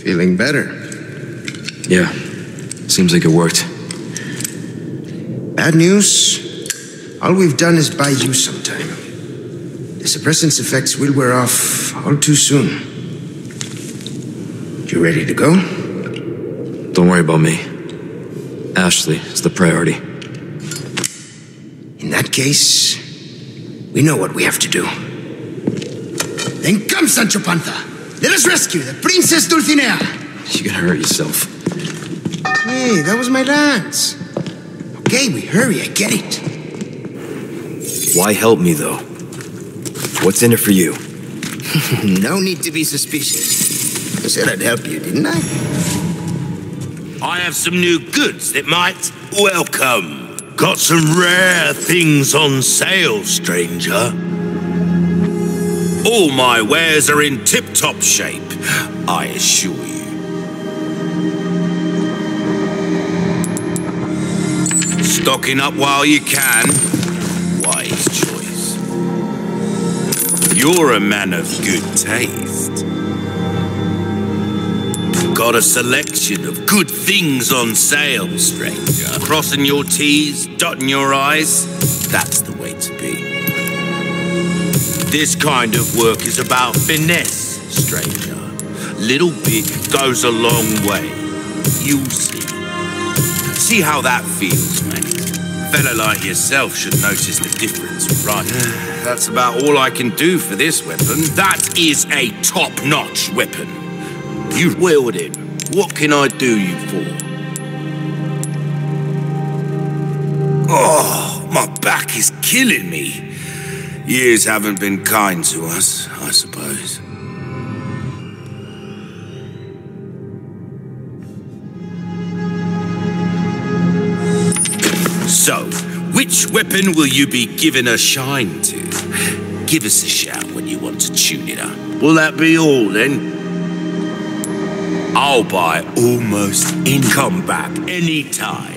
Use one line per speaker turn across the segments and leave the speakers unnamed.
Feeling better?
Yeah. Seems like it worked.
Bad news? All we've done is buy you some time. The suppressant's effects will wear off all too soon. You ready to go?
Don't worry about me. Ashley is the priority.
In that case, we know what we have to do. Then come, Sancho Panza! Let us rescue the Princess Dulcinea!
You're gonna hurt yourself.
Hey, that was my dance. Okay, we hurry, I get it.
Why help me, though? What's in it for you?
No need to be suspicious. I said I'd help you, didn't I?
I have some new goods that might welcome. Got some rare things on sale, stranger. All my wares are in tip-top shape, I assure you. Stocking up while you can, wise choice. You're a man of good taste. Got a selection of good things on sale, stranger. Crossing your T's, dotting your I's, that's the way to be. This kind of work is about finesse, stranger. Little bit goes a long way. You'll see. See how that feels, mate. A fella like yourself should notice the difference, right? That's about all I can do for this weapon. That is a top-notch weapon. You wield it. What can I do you for? Oh, my back is killing me. Years haven't been kind to us, I suppose. So, which weapon will you be giving a shine to? Give us a shout when you want to tune it up. Will that be all, then? I'll buy almost any. Come back anytime.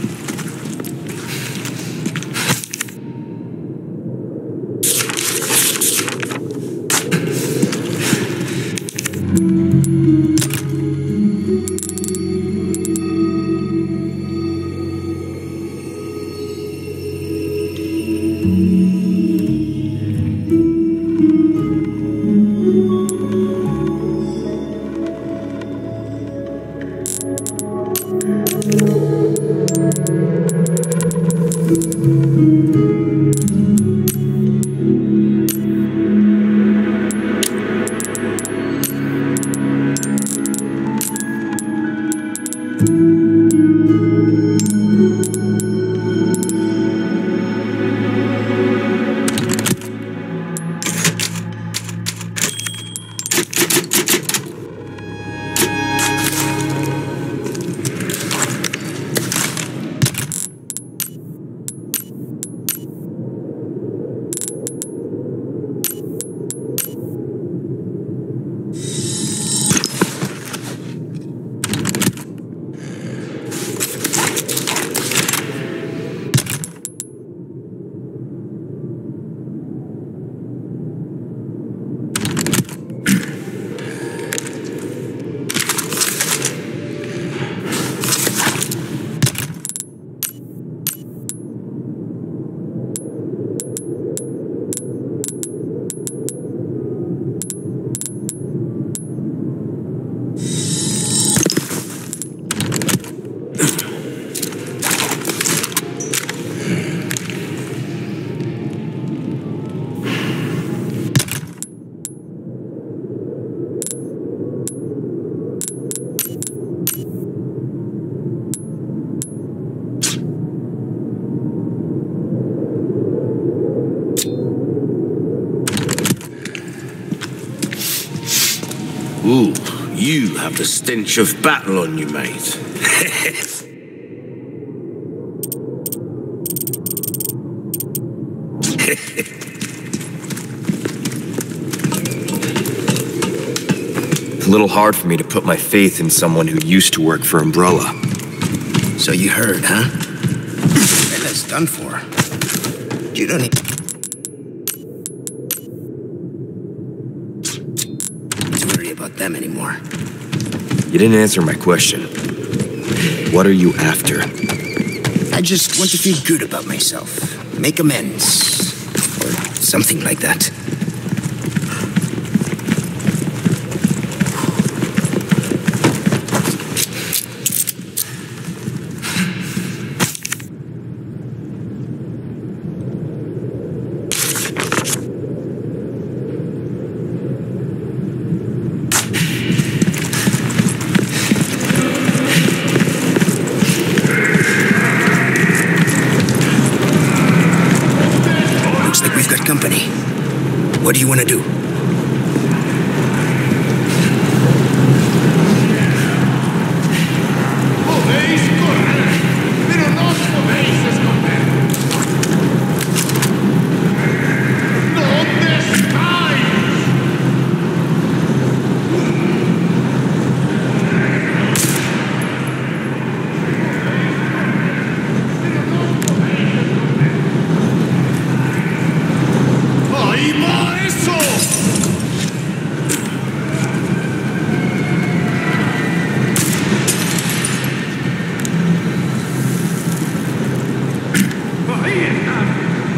Ooh, you have the stench of battle on you, mate.
A little hard for me to put my faith in someone who used to work for Umbrella.
So you heard, huh? Well, that's done for. You don't need to worry about them anymore.
You didn't answer my question. What are you after?
I just want to feel good about myself. Make amends. Or something like that. Company. What do you want to do?
Podéis correr, pero no os podéis esconder. ¿Dónde estáis? ¡Ahí va eso! ¡Ahí están!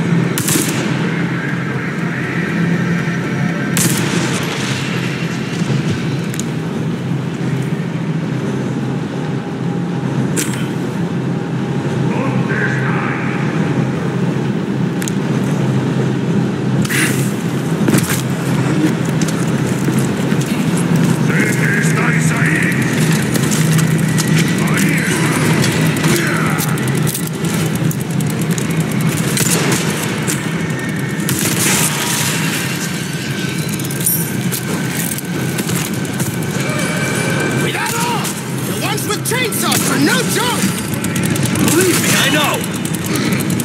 Chainsaws are no joke!
Believe me, I know!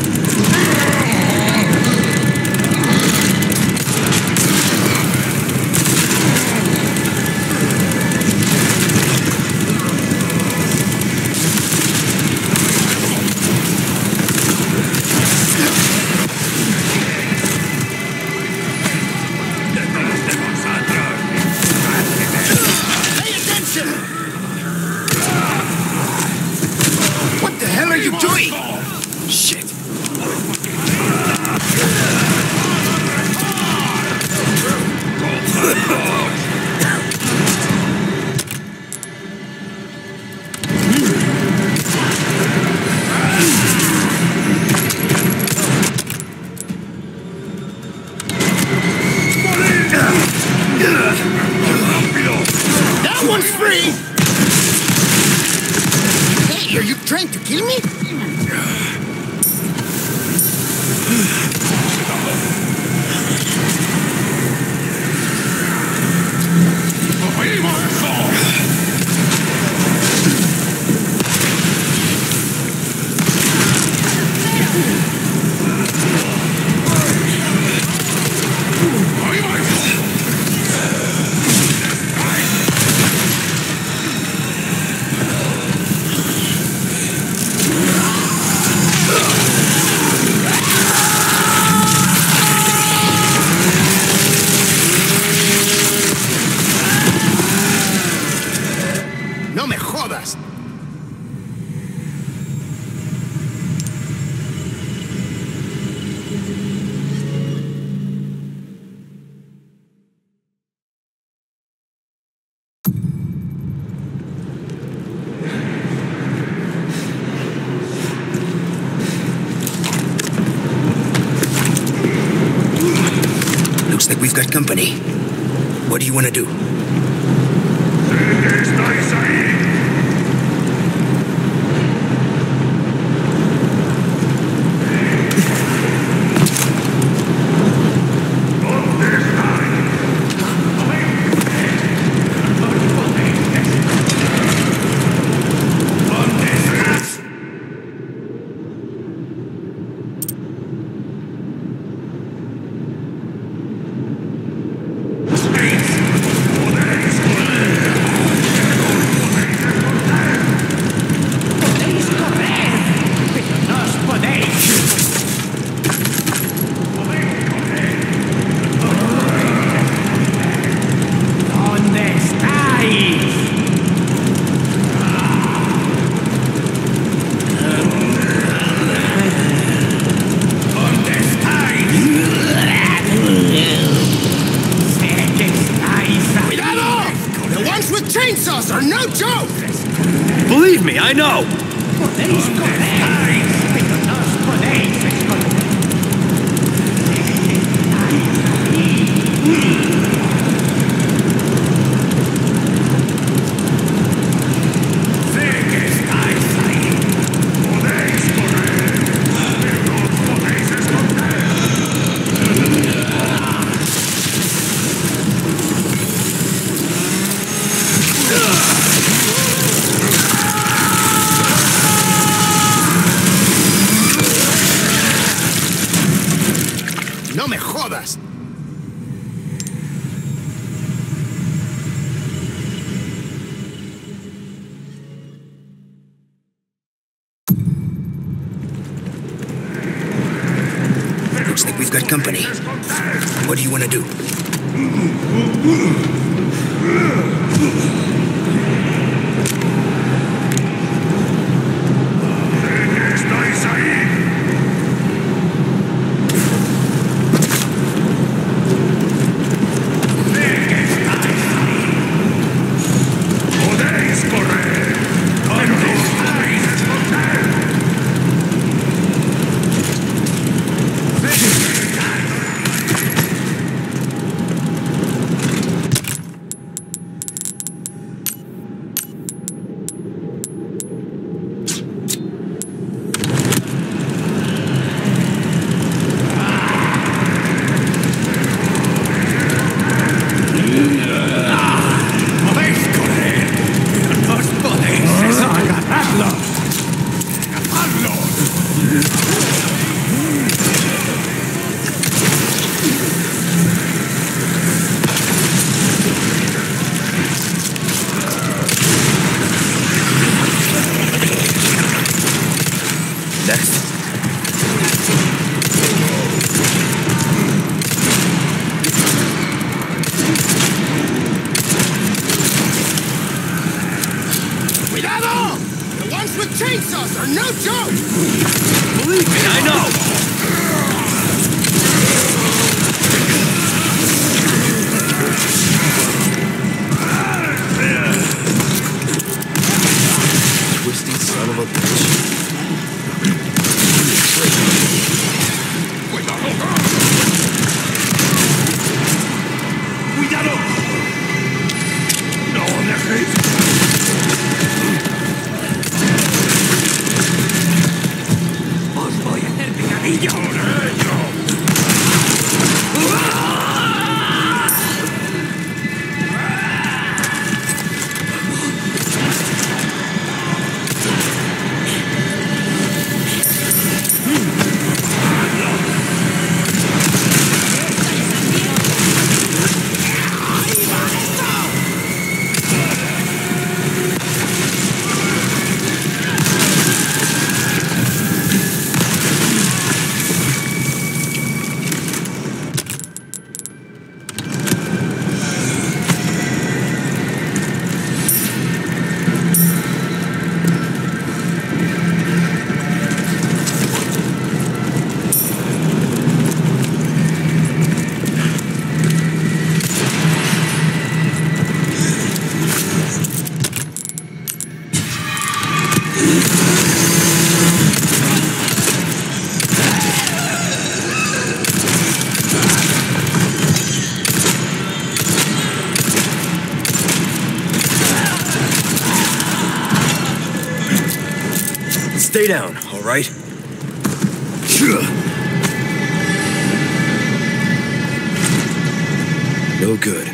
Pay attention! What the hell are you doing?
Shit.
That one's free! Hey, are you trying to kill me? No me jodas. Looks like we've got company. What do you want to do?
¿Estáis ahí?
know!
Podéis correr, pero no os podéis esconder.
Sé que estáis ahí. Podéis correr, pero no os podéis esconder.
¡No me jodas! Looks like we've got company. What do you want to do?
Sé que estáis ahí. Podéis correr, pero no os podéis esconder. Podéis correr, pero no os podéis esconder. ¡Agarradlos! ¡Agarradlos!
Next.
¡Cuidado! The ones with chainsaws are no joke!
Believe me, I know! Twisty son of a bitch.
¡Cuidado! ¡No dejéis!
Os voy a hacer picadillo.
¡Por ello!
Stay down, all right? No good.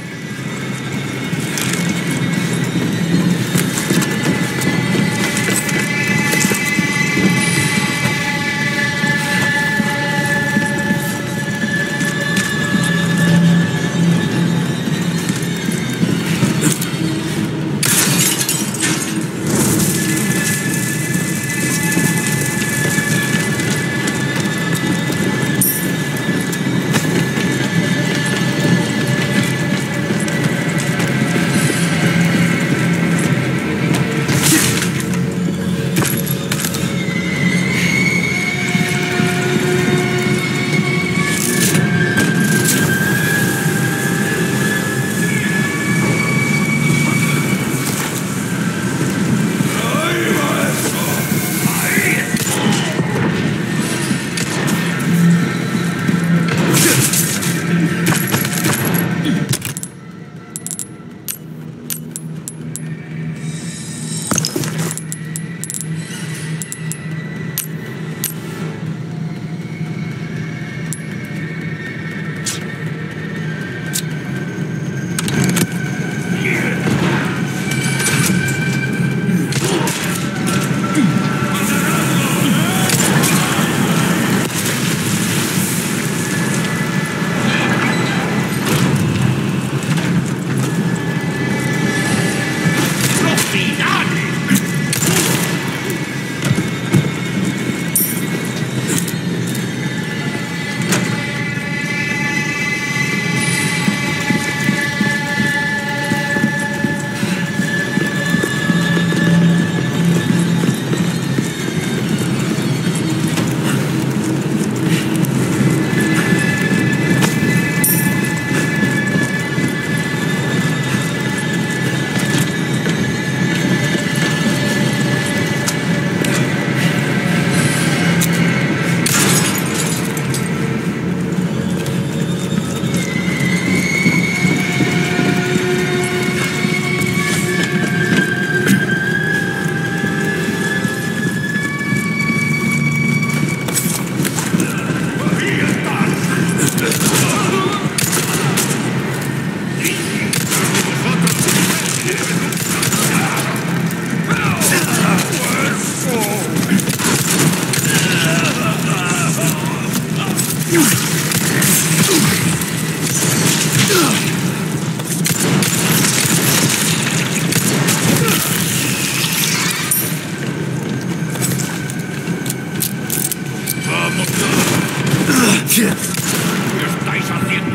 ¿Qué estáis haciendo?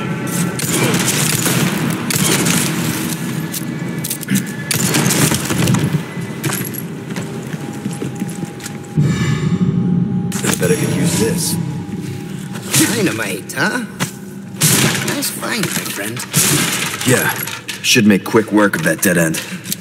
I bet I could use this.
Dynamite, huh? Nice find, my friend.
Yeah, should make quick work of that dead end.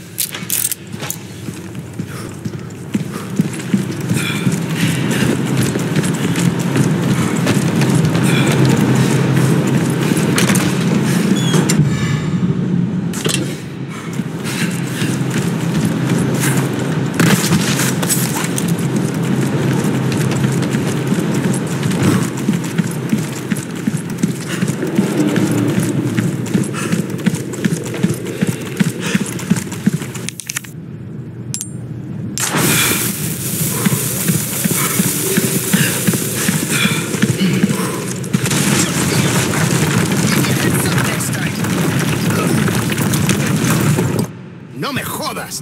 ¡No me jodas!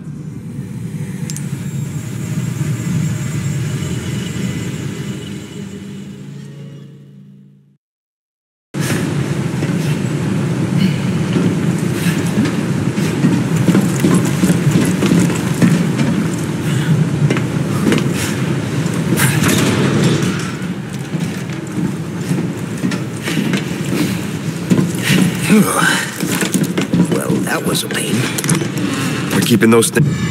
Well, that was a pain.
We're keeping those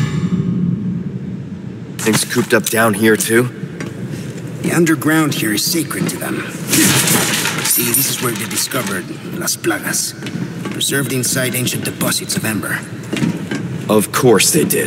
things cooped up down here, too?
The underground here is sacred to them. See, this is where they discovered Las Plagas, preserved inside ancient deposits of amber.
Of course they did.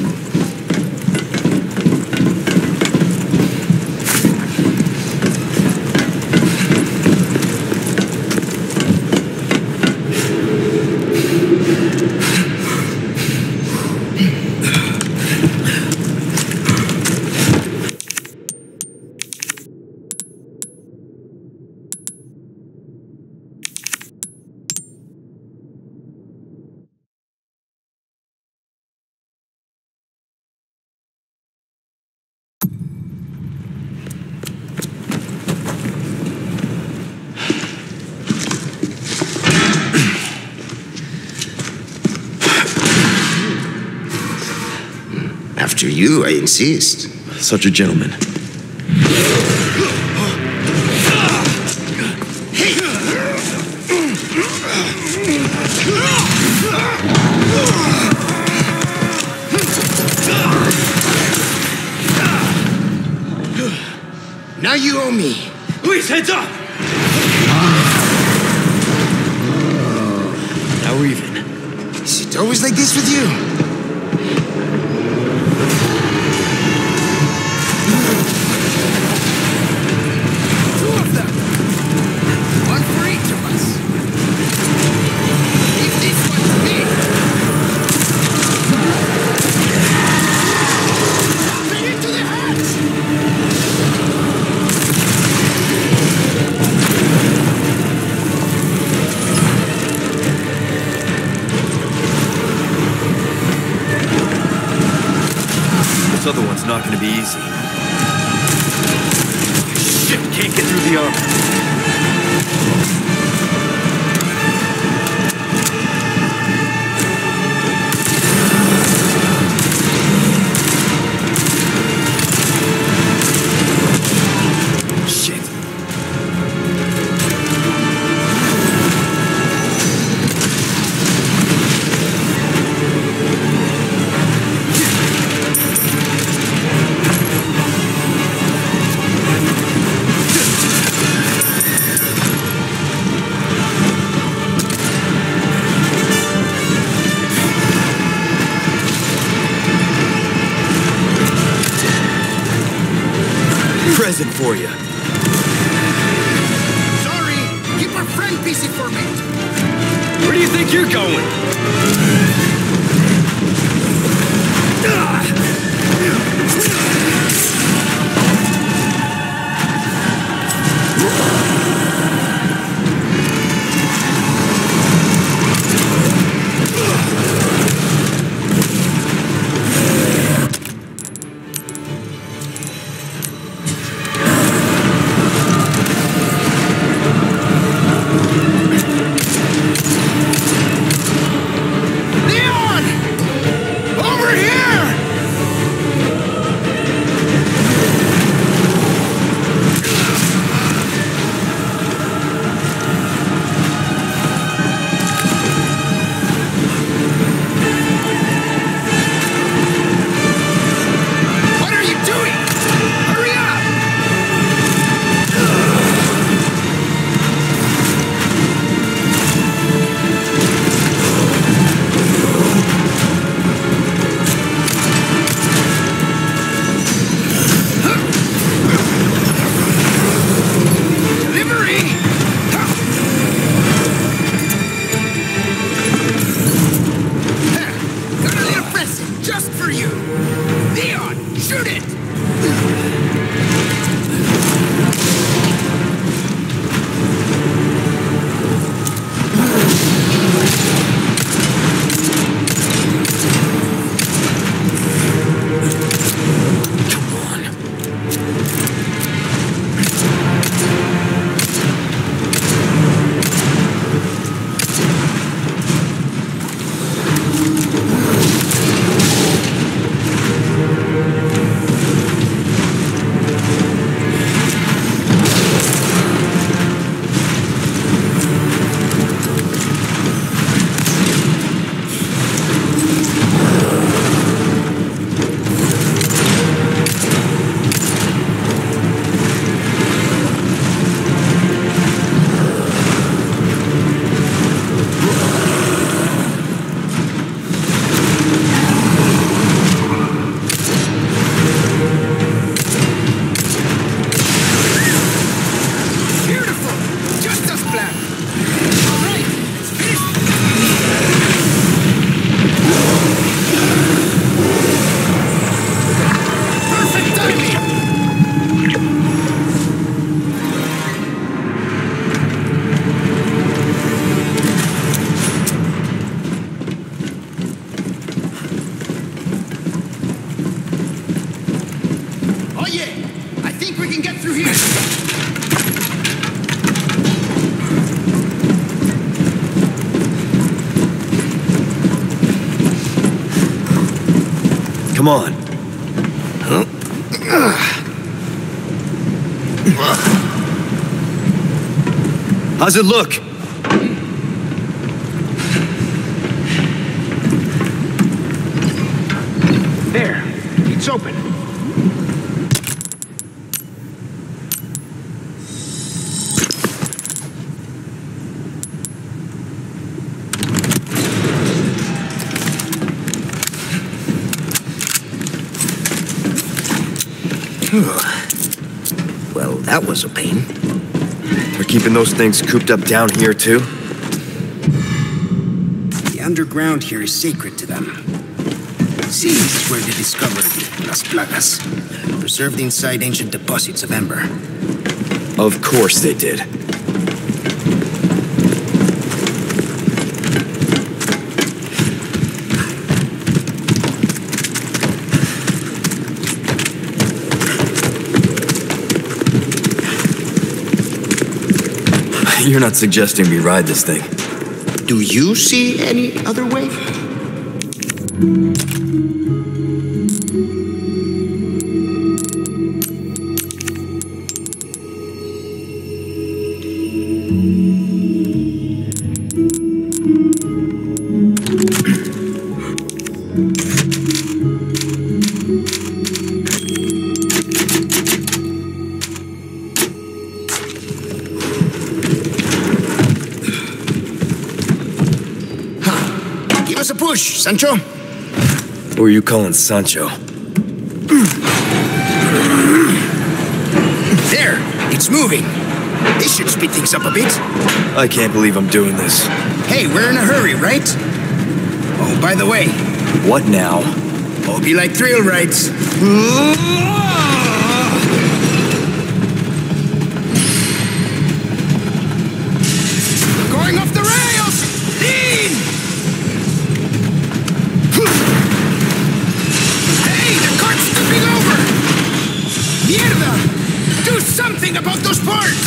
After you, I insist.
Such a gentleman.
Now you owe me.
Luis, heads up!
Now we're even.
Is it always like this with you?
This other one's not gonna be easy. Shit, can't get through the armor. Shit. Present for you.
Sorry, keep our friend busy for me.
Where do you think you're going? Come on. How's it look?
There, it's open. Well, that was a pain.
They're keeping those things cooped up down here, too?
The underground here is sacred to them. See, this is where they discovered Las Plagas, preserved inside ancient deposits of ember.
Of course they did. You're not suggesting we ride this thing.
Do you see any other way? Give us a push, Sancho.
Who are you calling Sancho?
There, it's moving. This should speed things up a bit.
I can't believe I'm doing this.
Hey, we're in a hurry, right? Oh, by the way,
What now?
hope you like thrill rides. We're going off the rails! Lean! Hey, the cart's tipping over! Mierda! Do something about those parts!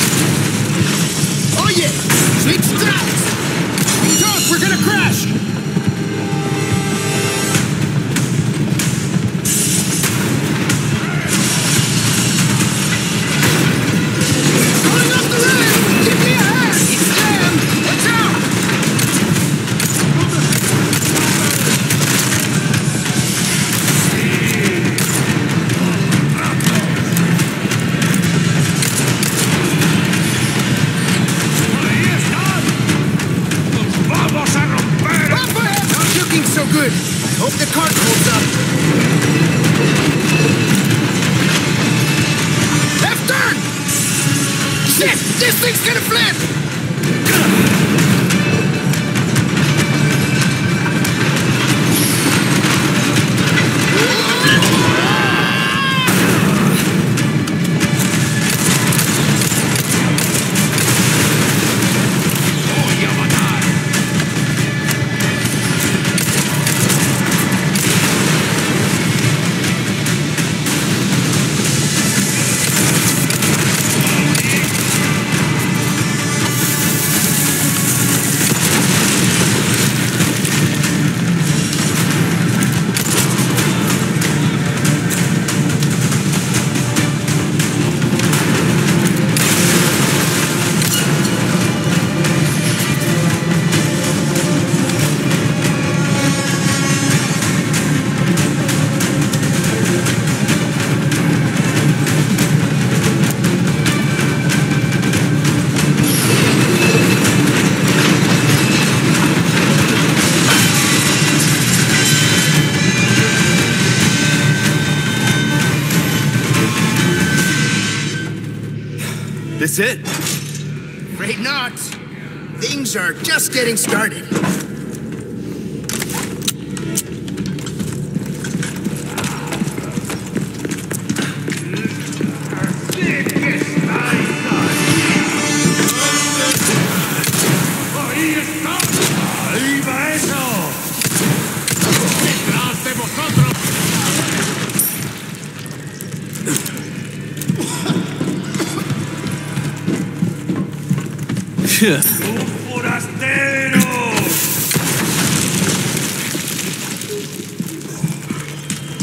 Oye, switch tracks! Talk, we're gonna crash! Going off the rail! Give me a hand! It's jammed! Watch out!
¡Vamos a romper!
Up ahead! Not looking so good. I hope the cart holds up. Left turn! Shit! This thing's gonna flip!
¡Voy a matar!
This it?
Afraid not. Things are just getting started.
¡Ahí está! ¡Ahí va eso! ¡Detrás de vosotros! ¡Un forastero!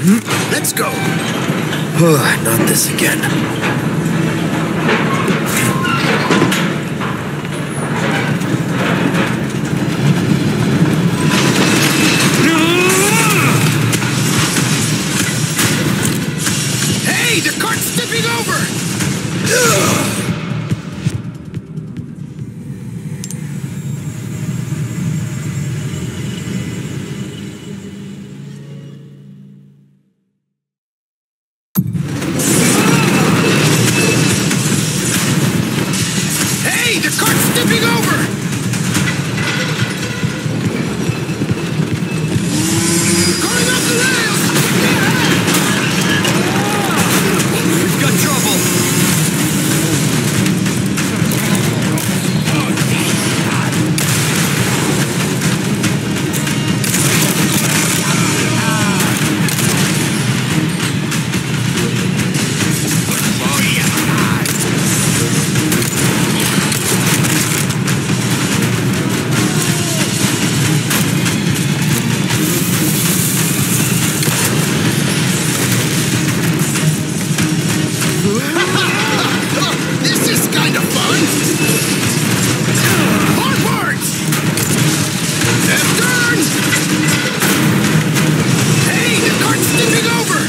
Let's go.
Not this again.
Hey, the cart's tipping over! Hey, the cart's tipping over! Going off the rails!
We've got trouble.
This is kind of fun! Onwards! Left turn! Hey, the cart's tipping over!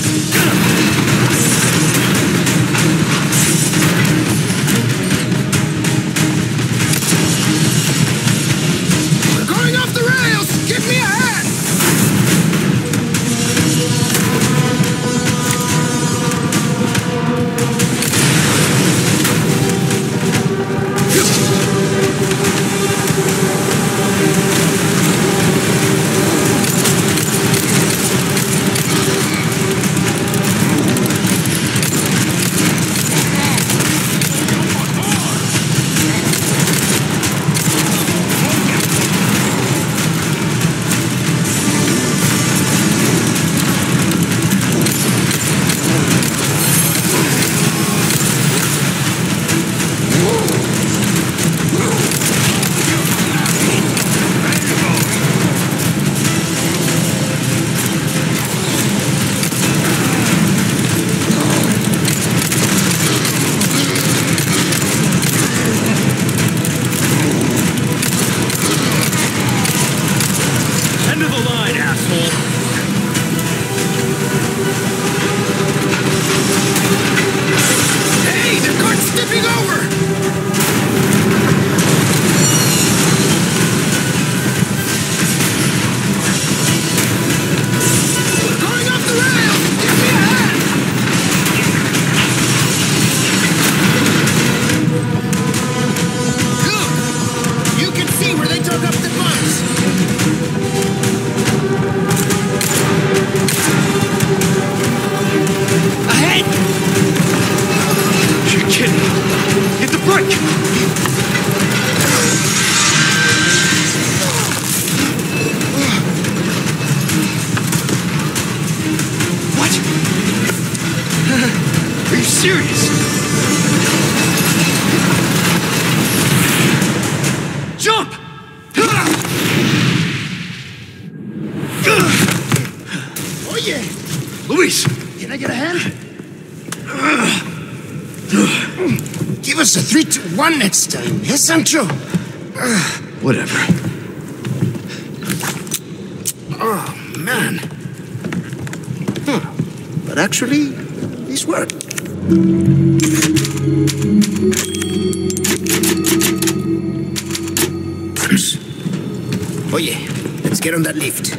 We're going off the rails! Give me a hand!
End of the line, asshole.
Hey, the cart's tipping over! We're going off the rails! Give me a hand! Look! You can see where they dug up the bumps!
Ahead! You're kidding. Hit the brake! What? Are you serious? Jump!
Oh yeah!
Luis!
Can I get a hand? Give us a 3-2-1 next time, eh, Sancho?
Whatever.
Oh, man. But actually, these work. Oh yeah, let's get on that lift.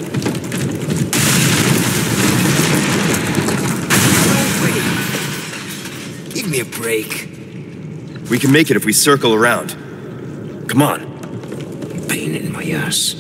Give me a break.
We can make it if we circle around. Come on.
Pain in my ass.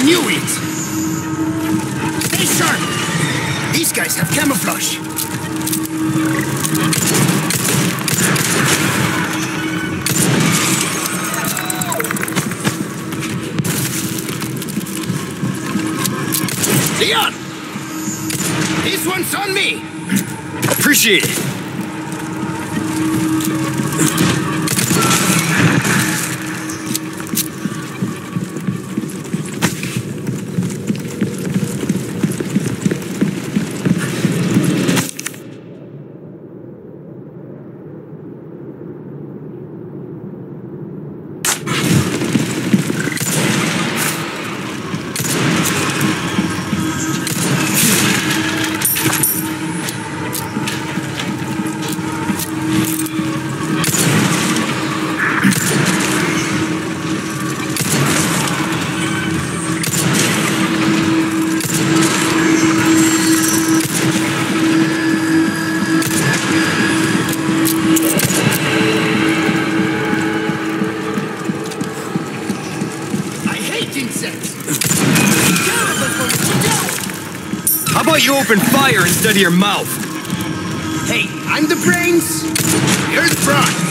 knew it! Stay sharp! These guys have camouflage! Leon! This one's on me!
Appreciate it. How about you open fire instead of your mouth?
Hey, I'm the brains. You're the brawn.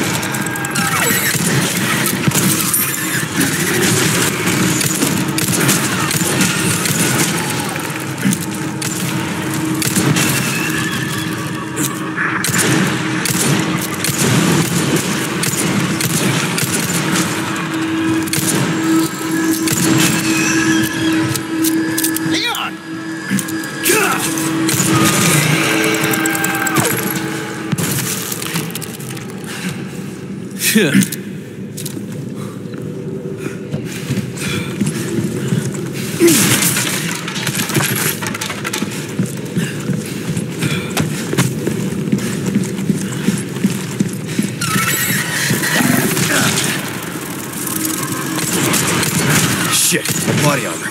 Shit, my body armor.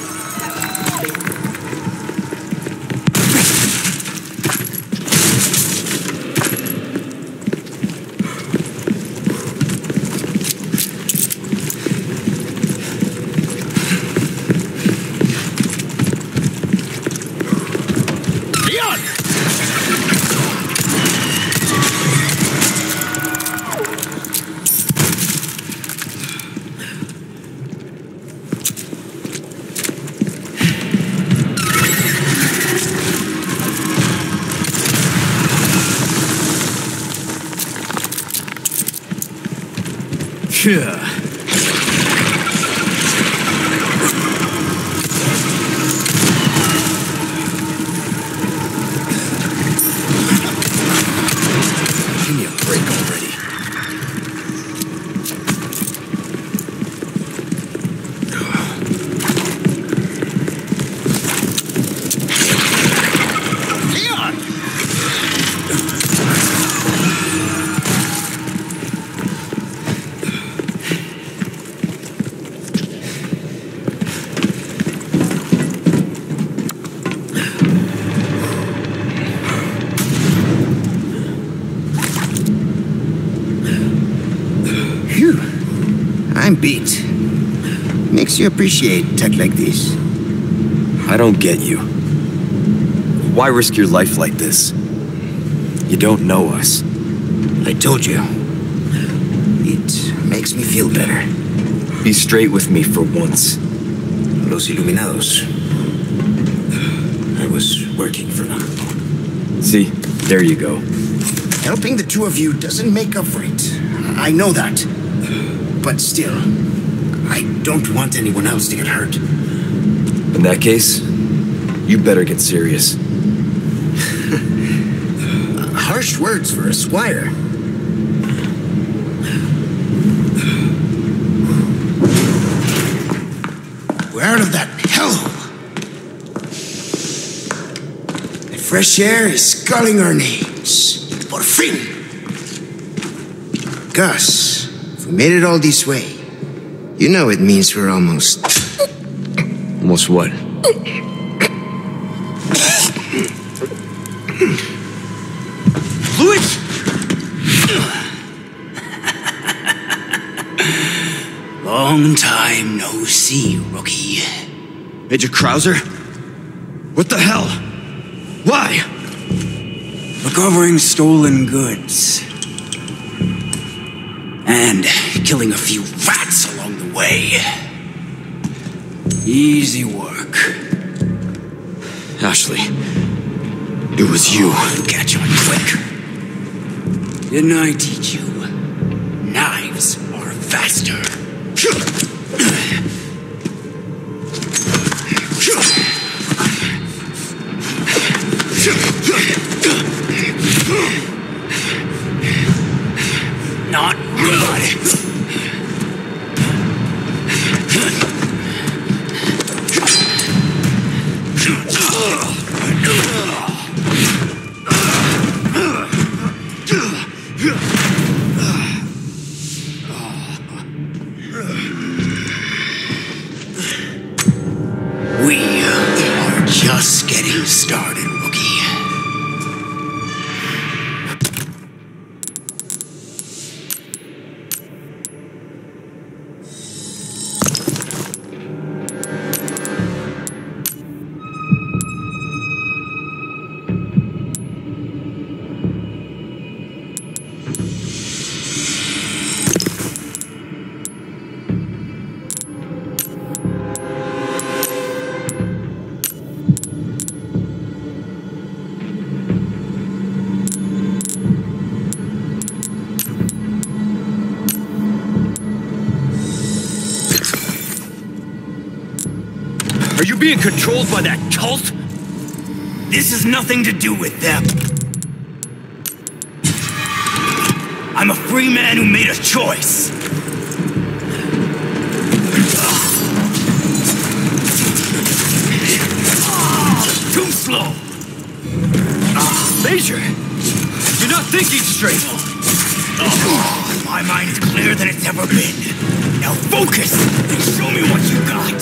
Yeah.
Give me a break already. Leon! I'm beat. Makes you appreciate tech like this.
I don't get you. Why risk your life like this? You don't know us.
I told you. It makes me feel better.
Be straight with me for once.
Los Iluminados. I was working for them.
See, there you go.
Helping the two of you doesn't make up for it. I know that. But still, I don't want anyone else to get hurt.
In that case, you better get serious.
Harsh words for a squire. We're out of that hellhole. The fresh air is calling our names. Por fin! Gus, if we made it all this way, you know it means we're almost...
Almost what?
Fluid? Long time no see, rookie.
Major Krauser? What the hell? Why?
Recovering stolen goods. And killing a few rats along the way. Easy work.
Ashley, it was you.
You catch on quick. Didn't I teach you? Knives are faster. Not good. We are just getting started, rookie.
Are you being controlled by that cult?
This has nothing to do with them. I'm a free man who made a choice. Too slow.
Major! You're not thinking straight!
My mind is clearer than it's ever been. Now focus and show me what you got.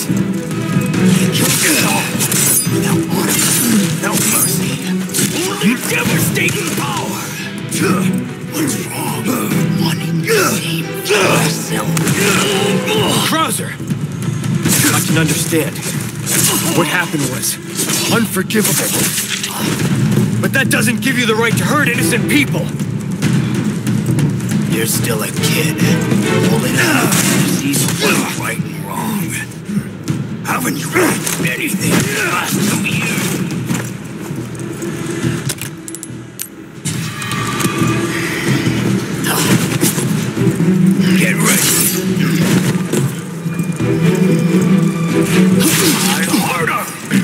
Without honor, without mercy, only devastating power. What's wrong? Wanting the same for yourself.
Krauser! I can understand. What happened was unforgivable. But that doesn't give you the right to hurt innocent people.
You're still a kid, holding out sees what's right and wrong. Haven't you learned anything in the last 2 years? Get ready. Harder!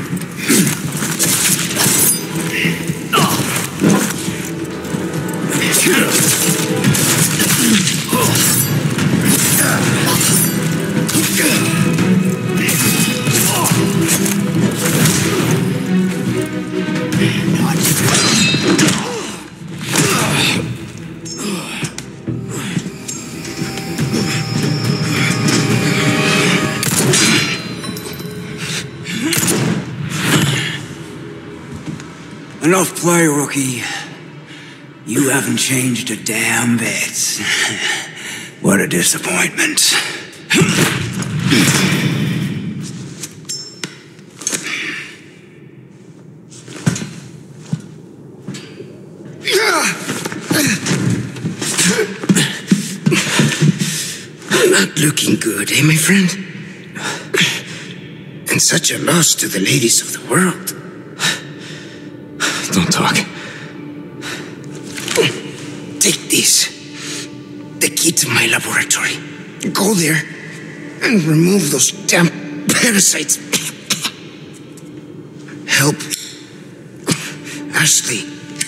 Enough play, rookie. You haven't changed a damn bit. What a disappointment. Not looking good, eh, my friend? And such a loss to the ladies of the world.
Don't talk.
Take this. The key to my laboratory. Go there and remove those damn parasites. Help Ashley.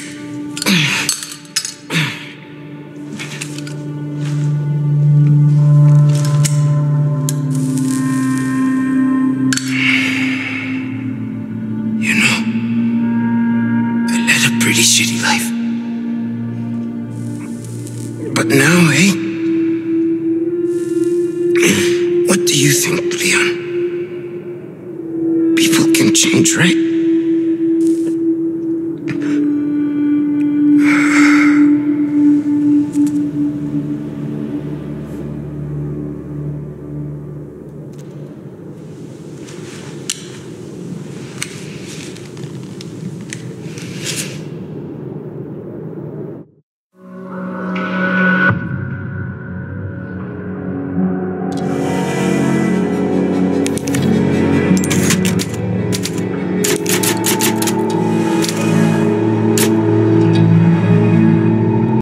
Shitty life. But now, eh? What do you think, Leon? People can change, right?